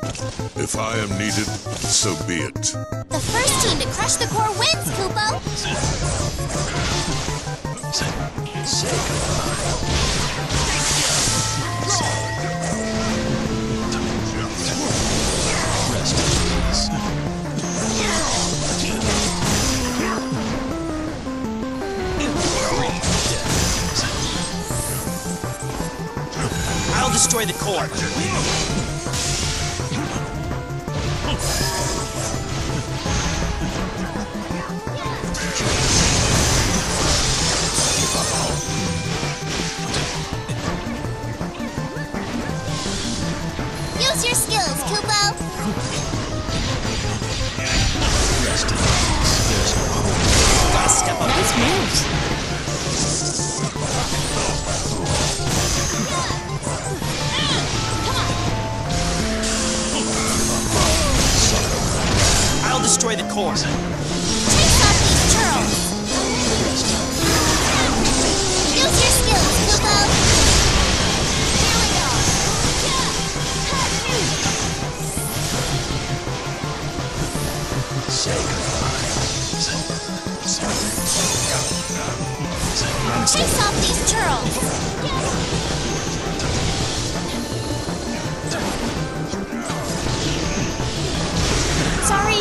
If I am needed, so be it. The first team to crush the core wins, Kupo! Say goodbye. Rest in peace. I'll destroy the core. Use your skills, Kupo! Rest in peace. There's no hope. Gotta step up. Nice moves. I'll destroy the core. Chase off these churls! Use your skills, Kupo! Here we go! Say goodbye. Chase off these churls! Sorry!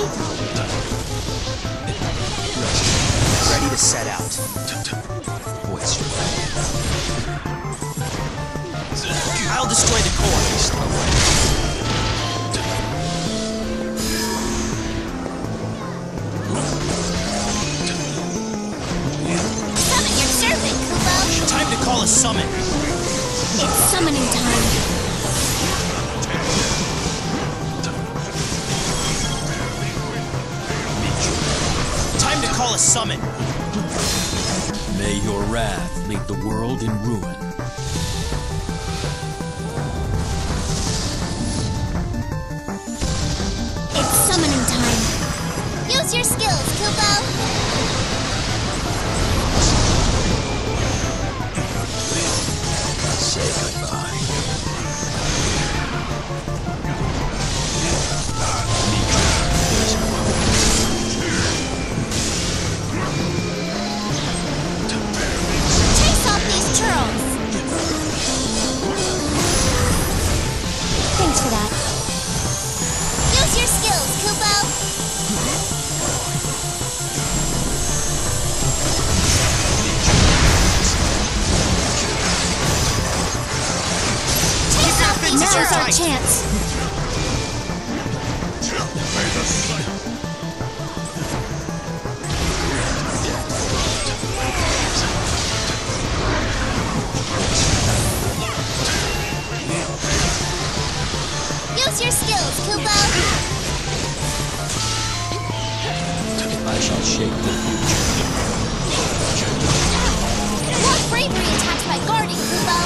Ready to set out. Voice your I'll destroy the core. Summon your serpent, Kupo! Time to call a summon. It's summoning time. Time to call a summon. May your wrath leave the world in ruin. It's summoning time. Use your skills, Kupo! Say goodbye. There's no hope. Chase off these churls! Thanks for that. Use your skills, Kupo! Chase off these Now's our churls! chance. Use your skills, Kupo! I shall shape the future. Lord Bravery attacks by guarding, Kupo!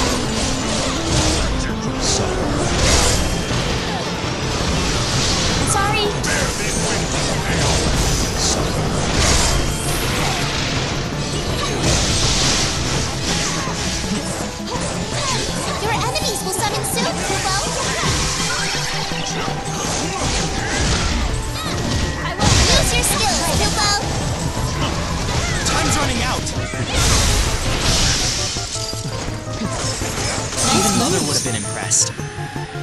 Sorry. Your enemies will summon soon, Kupo! Use your skills, Kupo! Time's running out. Nice Even Mother moves. would have been impressed.